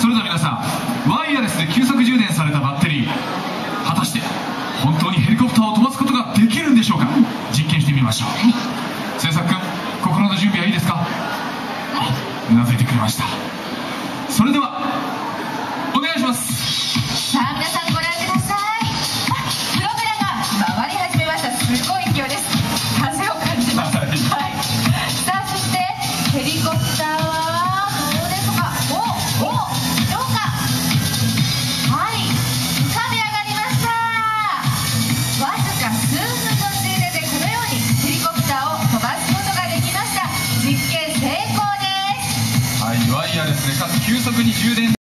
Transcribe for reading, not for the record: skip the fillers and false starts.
れでは皆さん、ワイヤレスで急速充電されたバッテリー、果たして本当にヘリコプターを飛ばすことができるんでしょうか。実験してみましょう。制作君、心の準備はいいですか。うなずいてくれました。それではお願いします。 さあ皆さんご覧ください。プロペラが回り始めました。すごい勢いです。風を感じます。はい、さあそしてヘリコプターはどうでしょうか。どうか、はい、浮かび上がりました。わずか数分のついででこのようにヘリコプターを飛ばすことができました。実験成功です。 はい、ワイヤレスでかつ急速に充電